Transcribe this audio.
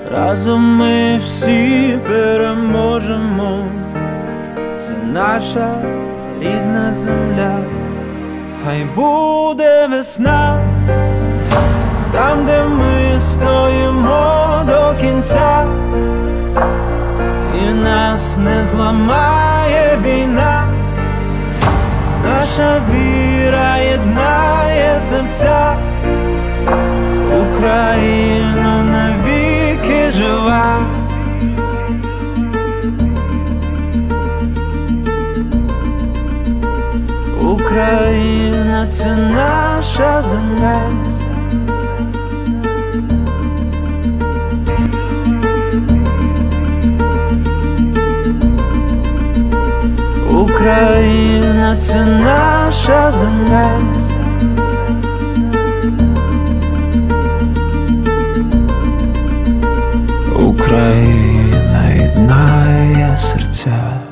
Разом ми всі переможемо. Це наша рідна земля. Хай буде весна там, де ми стоїмо до кінця, і нас не зламає війна. Наша віра єднає серця. Україна навіки жива. Україна — це наша земля. Україна — це наша земля. Україна єднає серця.